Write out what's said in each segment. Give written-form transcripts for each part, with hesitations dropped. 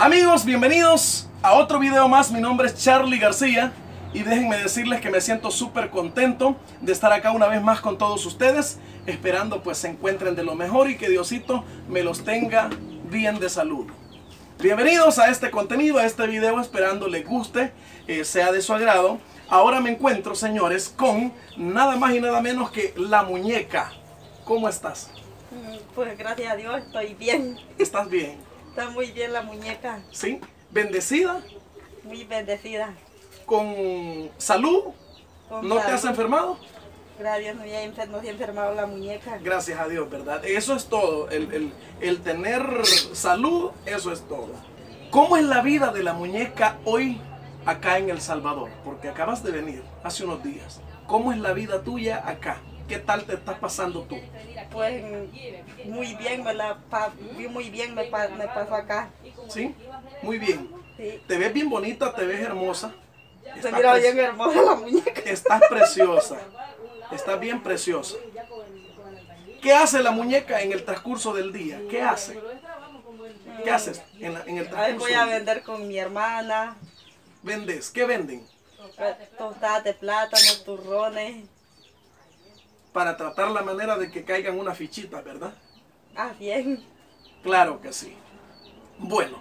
Amigos, bienvenidos a otro video más. Mi nombre es Charlie García y déjenme decirles que me siento súper contento de estar acá una vez más con todos ustedes, esperando pues se encuentren de lo mejor y que Diosito me los tenga bien de salud. Bienvenidos a este contenido, a este video, esperando les guste, sea de su agrado. Ahora me encuentro, señores, con nada más y nada menos que la muñeca. ¿Cómo estás? Pues gracias a Dios estoy bien. ¿Estás bien? Está muy bien la muñeca. ¿Sí? ¿Bendecida? Muy bendecida. ¿Con salud? ¿No te has enfermado? Gracias a Dios no se ha enfermado la muñeca. Gracias a Dios, ¿verdad? Eso es todo. El tener salud, eso es todo. ¿Cómo es la vida de la muñeca hoy acá en El Salvador? Porque acabas de venir hace unos días. ¿Cómo es la vida tuya acá? ¿Qué tal te estás pasando tú? Pues muy bien, muy bien me pasó acá. ¿Sí? Muy bien. Sí. Te ves bien bonita, te ves hermosa. Se mira bien hermosa la muñeca. Estás preciosa. Estás bien preciosa. ¿Qué hace la muñeca en el transcurso del día? ¿Qué hace? ¿Qué haces en el transcurso? A ver, voy a vender con mi hermana. ¿Vendes? ¿Qué venden? Tostadas de plátano, turrones. Para tratar la manera de que caigan unas fichitas, ¿verdad? Ah, bien. Claro que sí. Bueno,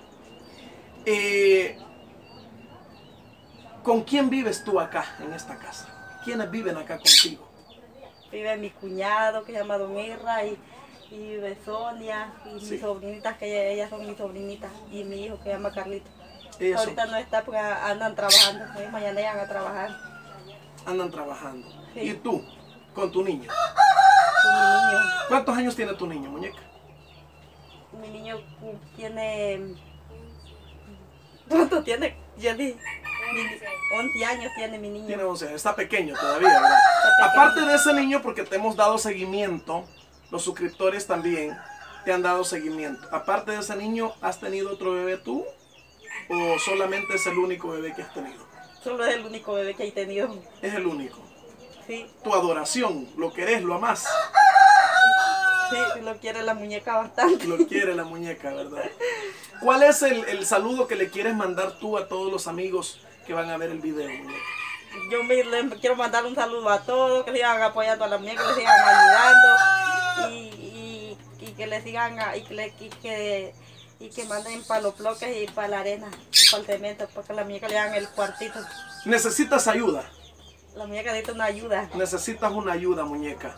¿con quién vives tú acá en esta casa? ¿Quiénes viven acá contigo? Vive mi cuñado que se llama Don Irra y vive Sonia y Sí. mis sobrinitas que ellas son mis sobrinitas y mi hijo que se llama Carlito. Ellos Ahorita no está porque andan trabajando, mañana ya van a trabajar andan trabajando. Sí. ¿Y tú? Con tu niño. con mi niño. ¿Cuántos años tiene tu niño, muñeca? Mi niño tiene... ¿Cuánto tiene? Yo dije, 11 años tiene mi niño. Tiene 11 años, está pequeño todavía, ¿verdad? Aparte de ese niño, porque te hemos dado seguimiento, los suscriptores también te han dado seguimiento. Aparte de ese niño, ¿has tenido otro bebé tú? ¿O solamente es el único bebé que has tenido? Solo es el único bebé que he tenido. Es el único. Sí, Tu adoración, lo querés, lo amás. sí, lo quiere la muñeca bastante. Lo quiere la muñeca, ¿verdad? ¿Cuál es el saludo que le quieres mandar tú a todos los amigos que van a ver el video, muñeca? Yo le quiero mandar un saludo a todos, que sigan apoyando a la muñeca, que le sigan ayudando y que le sigan y que manden para los bloques y para la arena, y para el cemento, para que la muñeca le hagan el cuartito. Necesitas ayuda. La muñeca necesita una ayuda. Necesitas una ayuda, muñeca.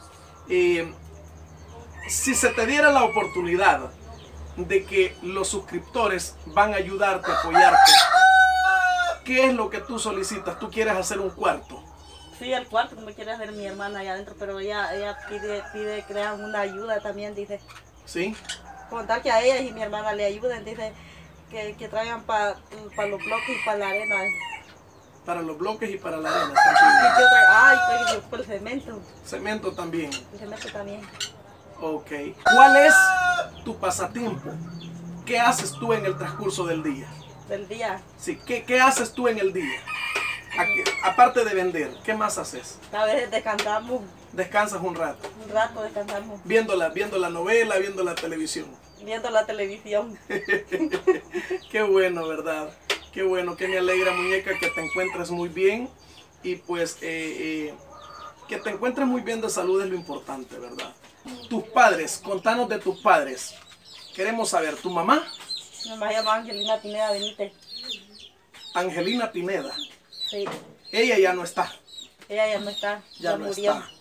Si se te diera la oportunidad de que los suscriptores van a ayudarte, a apoyarte, ¿qué es lo que tú solicitas? ¿Tú quieres hacer un cuarto? Sí, el cuarto como quiere hacer mi hermana allá adentro, pero ella pide que le hagan una ayuda también, dice. ¿Sí? Contar que a ella y mi hermana le ayuden, dice que traigan para los bloques y para la arena. Para los bloques y para la arena. Y que ay, pues por el cemento. Cemento también. El cemento también. Ok. ¿Cuál es tu pasatiempo? ¿Qué haces tú en el transcurso del día? Del día. Sí, ¿qué haces tú en el día? Aparte de vender, ¿qué más haces? A veces descansamos, Descansas un rato. un rato descansamos, Viendo la novela, viendo la televisión. viendo la televisión. Qué bueno, ¿verdad? Qué bueno, que me alegra, muñeca, que te encuentres muy bien. Y pues que te encuentres muy bien de salud es lo importante, ¿verdad? Tus padres, contanos de tus padres. Queremos saber, ¿tu mamá? Mi mamá se llama Angelina Pineda Benítez. Angelina Pineda. Sí, Ella ya no está. ella ya no está, Ya ya no murió. está.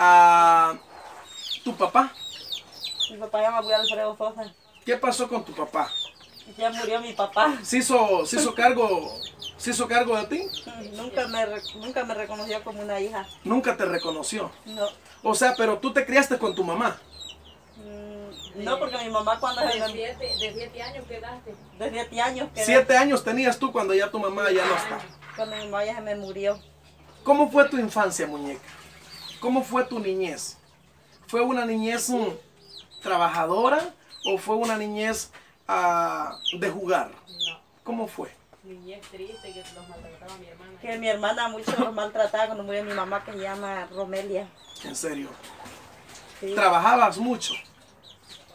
¿Tu papá? Mi papá se llama Alfredo Sosa. ¿Qué pasó con tu papá? Ya murió mi papá. ¿Se hizo cargo de ti? Nunca me reconoció como una hija. Nunca te reconoció. No. O sea, pero tú te criaste con tu mamá. No, porque mi mamá cuando De 7 años quedaste. de 7 años quedé, 7 años tenías tú cuando ya tu mamá ya no está. cuando mi mamá ya se me murió. ¿Cómo fue tu infancia, muñeca? ¿Cómo fue tu niñez? ¿Fue una niñez trabajadora o fue una niñez de jugar? No. ¿Cómo fue? Niñez triste que los maltrataba mi hermana. Que mi hermana mucho los maltrataba cuando murió mi mamá, que se llama Romelia. En serio. Sí. ¿Trabajabas mucho?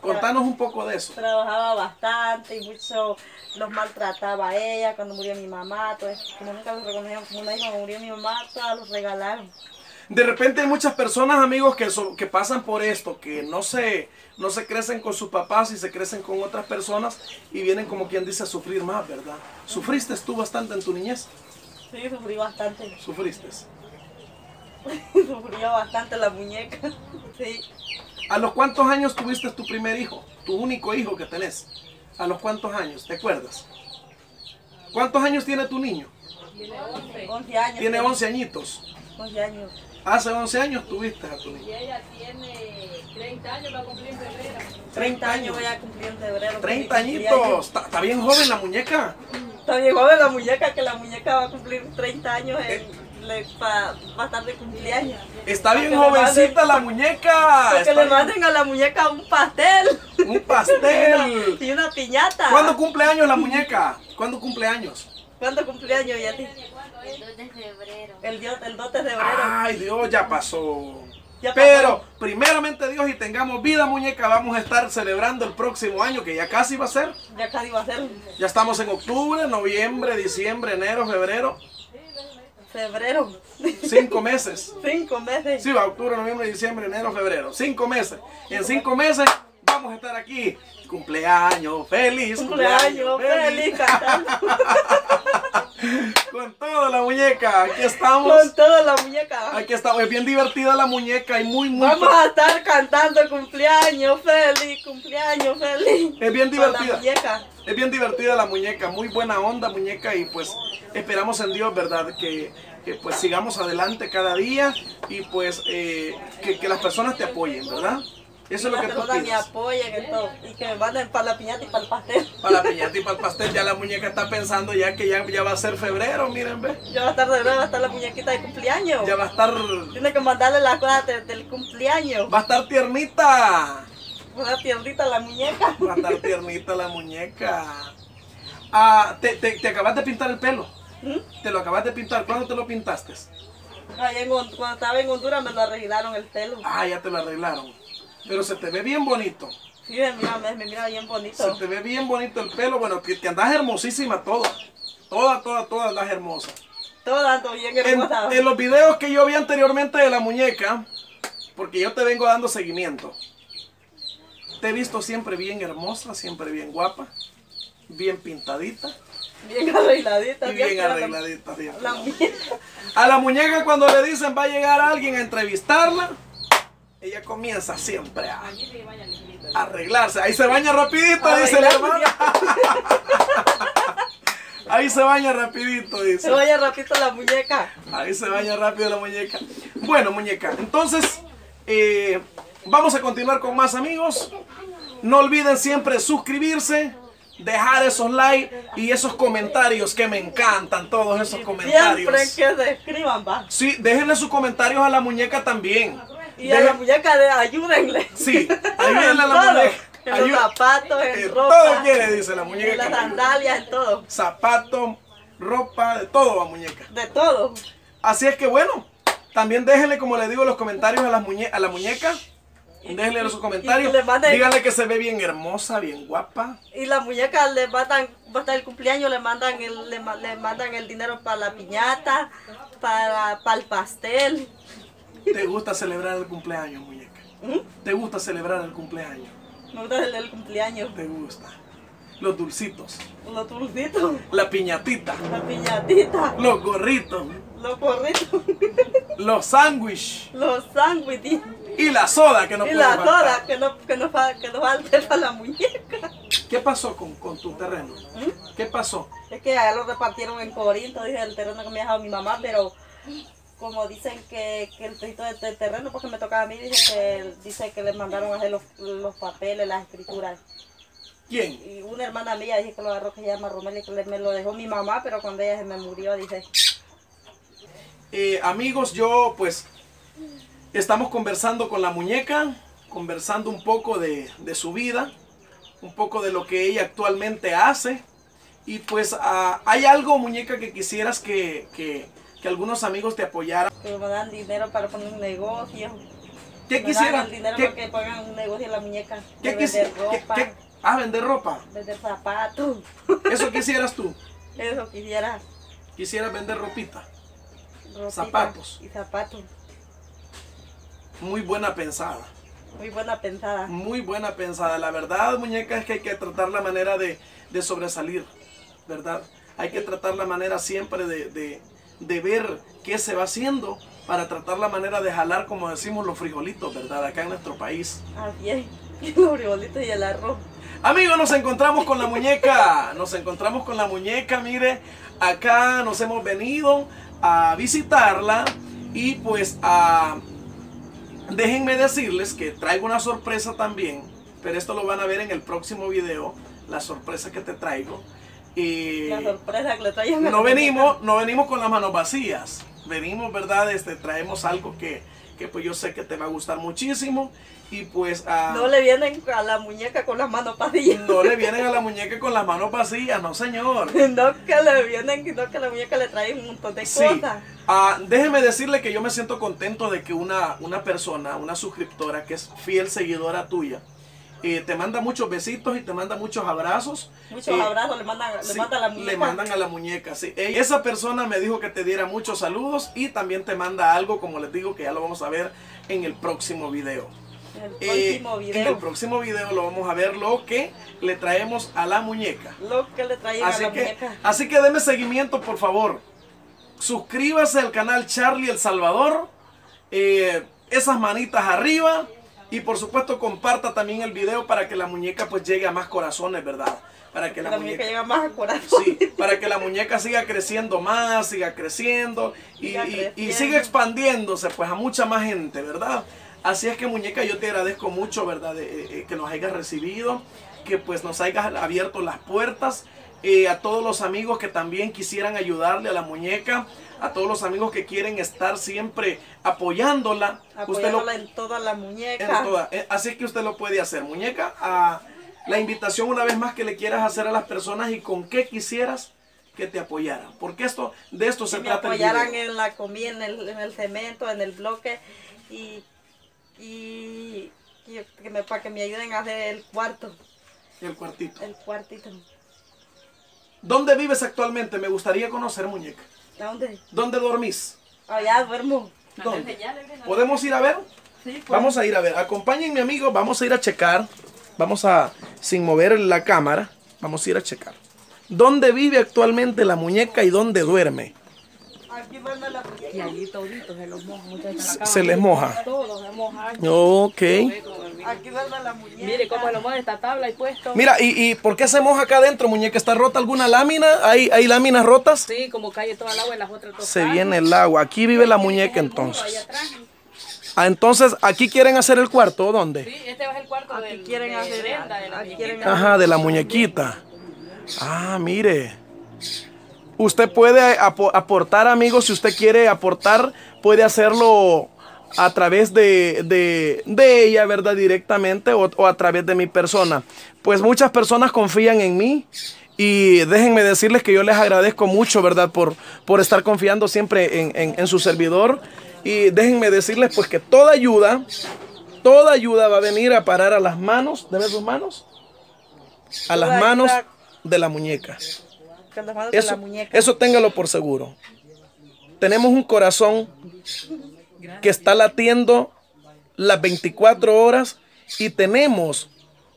Contanos un poco de eso. Trabajaba bastante y mucho los maltrataba a ella cuando murió mi mamá. Entonces, como nunca los reconocieron como una hija, cuando murió mi mamá, todos los regalaron. De repente hay muchas personas, amigos, que pasan por esto, que no se crecen con sus papás y se crecen con otras personas y vienen, como quien dice, a sufrir más, ¿verdad? ¿Sufriste tú bastante en tu niñez? Sí, sufrí bastante. ¿Sufriste? Sufrió bastante la muñeca. Sí. ¿A los cuántos años tuviste tu primer hijo? Tu único hijo que tenés. ¿A los cuántos años? ¿Te acuerdas? ¿Cuántos años tiene tu niño? Tiene 11. 11 años. Tiene 11 añitos. 11 años. Hace 11 años tuviste a tu Y niño. ella tiene 30 años, va a cumplir en febrero. 30 años voy a cumplir en febrero. 30 añitos. Está bien joven la muñeca. Está bien joven la muñeca, que la muñeca va a cumplir 30 años va a estar de cumpleaños. Está bien Que le jovencita manden- la muñeca. Que Está le bien- manden a la muñeca un pastel. Un pastel. Y una piñata. ¿Cuándo cumple años la muñeca? ¿Cuándo cumple años? ¿Cuándo cumpleaños, Yati? El 2 de febrero. El 2 de febrero. Ay, Dios, ya pasó. Ya Pero, primeramente Dios, y tengamos vida, muñeca, vamos a estar celebrando el próximo año, que ya casi va a ser. Ya casi va a ser Ya estamos en octubre, noviembre, diciembre, enero, febrero. febrero. 5 meses. 5 meses. Sí, va octubre, noviembre, diciembre, enero, febrero. 5 meses. En 5 meses vamos a estar aquí. Cumpleaños feliz. Cumpleaños feliz, cantando. Con toda la muñeca. Aquí estamos. Con toda la muñeca. Aquí estamos. Es bien divertida la muñeca y muy Vamos a estar cantando cumpleaños feliz, cumpleaños feliz. Es bien Con la divertida. muñeca. Es bien divertida la muñeca, muy buena onda muñeca y pues esperamos en Dios, ¿verdad? Que pues sigamos adelante cada día y pues que las personas te apoyen, ¿verdad? Eso es lo Las que tú personas me pides. apoyen en todo. Y que me manden para la piñata y para el pastel. Para la piñata y para el pastel, ya la muñeca está pensando ya que ya va a ser febrero, miren, ve. Ya va a estar de verdad, va a estar la muñequita de cumpleaños. Ya va a estar Tiene que mandarle las cosas del cumpleaños. va a estar tiernita. Una tiernita la muñeca. Va a estar tiernita la muñeca. Ah, te acabas de pintar el pelo. ¿Mm? Te lo acabas de pintar. ¿Cuándo te lo pintaste? Cuando estaba en Honduras me lo arreglaron el pelo. Ah, ya te lo arreglaron. Pero se te ve bien bonito. Sí, me mira bien bonito. Se te ve bien bonito el pelo. Bueno, que andas hermosísima toda. Toda andas hermosa. Todo ando bien En, hermosa. en los videos que yo vi anteriormente de la muñeca, porque yo te vengo dando seguimiento, te he visto siempre bien hermosa, siempre bien guapa, bien pintadita Bien arregladita. y bien siempre arregladita. Siempre. La muñeca. A la muñeca cuando le dicen va a llegar alguien a entrevistarla, ella comienza siempre a arreglarse. Ahí se baña rapidito, dice la hermana. Ahí se baña rapidito, Se dice. vaya rapidito la muñeca. Ahí se baña rápido la muñeca. Bueno, muñeca, entonces vamos a continuar con más, amigos. No olviden siempre suscribirse, dejar esos likes y esos comentarios que me encantan, todos esos comentarios. Siempre que se escriban, va. Sí, déjenle sus comentarios a la muñeca también. Y a la muñeca ayúdenle. Sí, ayúdenle a la todo. muñeca. En los zapatos, en En ropa. todo quiere, dice la En muñeca. las que le ayude. sandalias, en todo. Zapatos, ropa, de todo va, muñeca. De todo. Así es que bueno, también déjenle, como le digo, los comentarios a la muñeca. Déjenle sus comentarios. y le manden- Díganle que se ve bien hermosa, bien guapa. Y la muñeca le mandan, va a estar el cumpleaños, le mandan el dinero para la piñata, para el pastel. ¿Te gusta celebrar el cumpleaños, muñeca? ¿Mm? ¿Te gusta celebrar el cumpleaños? Me gusta el cumpleaños. ¿Te gusta? Los dulcitos, Los dulcitos, la piñatita, la piñatita, los gorritos, los porritos, los sándwiches los sándwiches y la soda que no y puede la faltar. soda que no falte para la muñeca. ¿Qué pasó con tu terreno? ¿Mm? ¿Qué pasó? Es que allá lo repartieron en Corinto, dije el terreno que me ha dejado mi mamá, pero como dicen que el pedito del terreno, porque me tocaba a mí, dice que le mandaron a hacer los papeles, las escrituras. ¿Quién? Y una hermana mía dice que lo agarró, que se llama Romelia, que me lo dejó mi mamá, pero cuando ella se me murió, dice. Amigos, yo pues estamos conversando con la muñeca, conversando un poco de su vida, un poco de lo que ella actualmente hace. Y pues hay algo, muñeca, que quisieras que algunos amigos te apoyaran. Que me dan dinero para poner un negocio. ¿Qué Me dan quisiera? el dinero ¿Qué- para que pongan un negocio en la muñeca. ¿Qué De vender ropa, vender ropa. vender zapatos. ¿Eso quisieras tú? Eso quisiera. Quisieras vender ropita. Ropita Zapatos. Y zapatos. Muy buena pensada. Muy buena pensada. Muy buena pensada. La verdad, muñeca, es que hay que tratar la manera de sobresalir, ¿verdad? Hay que tratar la manera siempre de ver qué se va haciendo para tratar la manera de jalar, como decimos, los frijolitos, ¿verdad? Acá en nuestro país. Así es. Y los frijolitos y el arroz. Amigos, nos encontramos con la muñeca. Nos encontramos con la muñeca, mire. Acá nos hemos venido a visitarla y pues déjenme decirles que traigo una sorpresa también, pero esto lo van a ver en el próximo video, la sorpresa que te traigo. La sorpresa que le traen. No venimos con las manos vacías, venimos, ¿verdad? Traemos algo que pues yo sé que te va a gustar muchísimo y pues... No le vienen a la muñeca con las manos vacías. No le vienen a la muñeca con las manos vacías, no señor. No que le vienen, sino que la muñeca le trae un montón de Sí. cosas. Déjeme decirle que yo me siento contento de que una persona, una suscriptora que es fiel seguidora tuya, te manda muchos besitos y te manda muchos abrazos. Muchos abrazos le mandan Sí, a la muñeca. le mandan a la muñeca, sí. Esa persona me dijo que te diera muchos saludos y también te manda algo, como les digo, que ya lo vamos a ver en el próximo video. En el próximo video. En el próximo video lo vamos a ver lo que le traemos a la muñeca. Lo que le traen a la muñeca. Así que deme seguimiento, por favor. Suscríbase al canal Charlie El Salvador. Esas manitas arriba. Y por supuesto comparta también el video para que la muñeca pues llegue a más corazones, ¿verdad? Para que La muñeca llega más a corazón. Sí, para que la muñeca siga creciendo más, siga creciendo y creciendo. siga expandiéndose pues a mucha más gente, ¿verdad? Así es que, muñeca, yo te agradezco mucho, ¿verdad? Que nos hayas recibido, que pues nos hayas abierto las puertas. A todos los amigos que también quisieran ayudarle a la muñeca, a todos los amigos que quieren estar siempre apoyándola. Apoyándola en toda la muñeca. En toda. Así es que usted lo puede hacer, muñeca. La invitación una vez más que le quieras hacer a las personas y con qué quisieras que te apoyaran. Porque de esto se Que me trata el apoyaran video. en la comida, en el cemento, en el bloque y para que me ayuden a hacer el cuarto. El cuartito. El cuartito. ¿Dónde vives actualmente? Me gustaría conocer, muñeca. ¿A dónde? ¿Dónde dormís? Allá duermo. ¿Dónde? ¿Podemos ir a ver? Sí, pues. Vamos a ir a ver. Acompáñenme, amigos. Vamos a ir a checar. Sin mover la cámara, vamos a ir a checar. ¿Dónde vive actualmente la muñeca y dónde duerme? Aquí duerme la muñeca. Y allí toditos se los moja, muchachos, en la cama. Se les moja. Todos se mojan. Ok. Aquí duerme la muñeca. Mire cómo se lo moja esta tabla y puesto. Mira, ¿y por qué se moja acá adentro, muñeca? ¿Está rota alguna lámina? ¿Hay láminas rotas? Sí, como cae toda el agua y las otras dos. Se viene el agua. Aquí vive la muñeca Allá entonces. atrás. Entonces, ¿aquí quieren hacer el cuarto o dónde? Sí, este va a ser el cuarto Aquí del, quieren de hacer- Brenda, de la aquí muñequita. quieren- Ajá, de la muñequita. Ah, mire. Usted puede aportar, amigos. Si usted quiere aportar, puede hacerlo a través de ella, ¿verdad? Directamente o a través de mi persona. Pues muchas personas confían en mí. Y déjenme decirles que yo les agradezco mucho, ¿verdad? Por estar confiando siempre en su servidor. Y déjenme decirles pues que toda ayuda va a venir a parar a las manos. ¿Debe sus manos? A las Toda manos ayuda- de la muñeca. Con las manos de la Eso, muñeca. eso téngalo por seguro. Tenemos un corazón que está latiendo las 24 horas y tenemos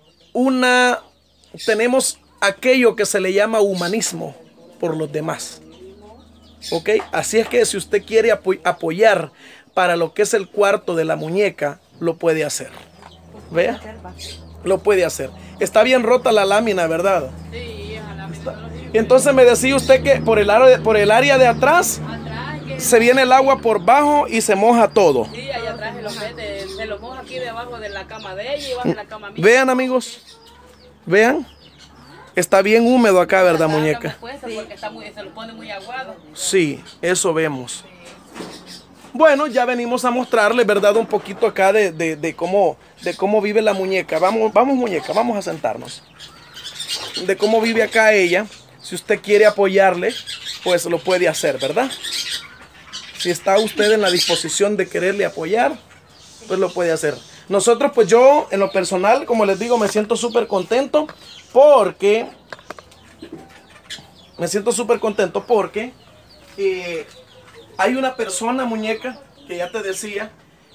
aquello que se le llama humanismo por los demás. ¿Ok? Así es que si usted quiere apoyar para lo que es el cuarto de la muñeca, lo puede hacer. ¿Vea? Lo puede hacer. Está bien rota la lámina, ¿verdad? Sí, esa lámina no lo sirve. Entonces me decía usted que por el área de atrás Atrás, que se viene el agua por bajo y se moja todo. sí, allá atrás se lo moja aquí debajo de la cama de ella y bajo de la cama mía. Vean, amigos. Vean. Está bien húmedo acá, ¿verdad, Acá muñeca? me cuesta porque se lo pone muy aguado. Sí, eso vemos. Bueno, ya venimos a mostrarles, ¿verdad? Un poquito acá de cómo vive la muñeca. Vamos, muñeca, vamos a sentarnos. De cómo vive acá ella. Si usted quiere apoyarle, pues lo puede hacer, ¿verdad? Si está usted en la disposición de quererle apoyar, pues lo puede hacer. Nosotros, pues yo, en lo personal, como les digo, me siento súper contento porque... hay una persona, muñeca, que ya te decía,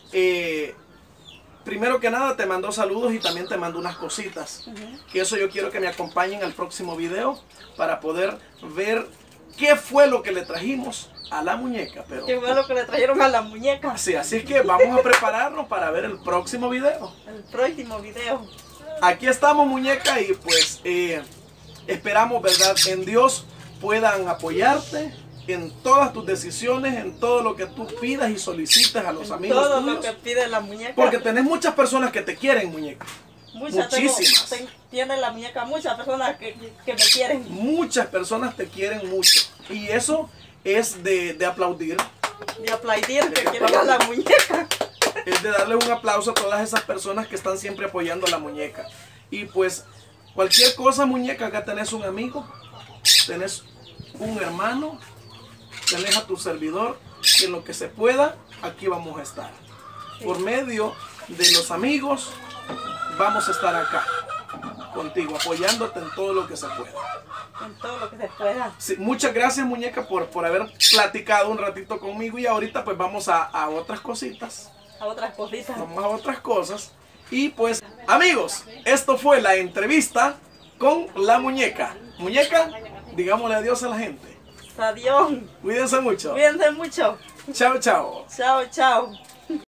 primero que nada te mandó saludos y también te mandó unas cositas. Que eso yo quiero que me acompañen al próximo video para poder ver qué fue lo que le trajimos a la muñeca. Pero ¿qué fue lo que le trajeron a la muñeca? sí, así es que vamos a prepararnos para ver el próximo video. El próximo video. Aquí estamos, muñeca, y pues esperamos, ¿verdad?, en Dios puedan apoyarte en todas tus decisiones, en todo lo que tú pidas y solicites a los amigos Todo tuyos. lo que pide la muñeca. Porque tenés muchas personas que te quieren, muñeca. Muchísimas. Tiene la muñeca muchas personas que me quieren. Muchas personas te quieren mucho. Y eso es de aplaudir. De aplaudir que quieren a la muñeca. Es de darle un aplauso a todas esas personas que están siempre apoyando a la muñeca. Y pues, cualquier cosa, muñeca, acá tenés un amigo, tenés un hermano, tenés a tu servidor, que en lo que se pueda, aquí vamos a estar. Por medio de los amigos, vamos a estar acá contigo, apoyándote en todo lo que se pueda. En todo lo que se pueda. Sí, muchas gracias, muñeca, por haber platicado un ratito conmigo, y ahorita pues vamos a otras cositas. A otras cositas. Vamos a otras cosas. Y pues, amigos, esto fue la entrevista con la muñeca. Muñeca, digámosle adiós a la gente. Adiós. Cuídense mucho. Cuídense mucho. Chao, chao. Chao, chao.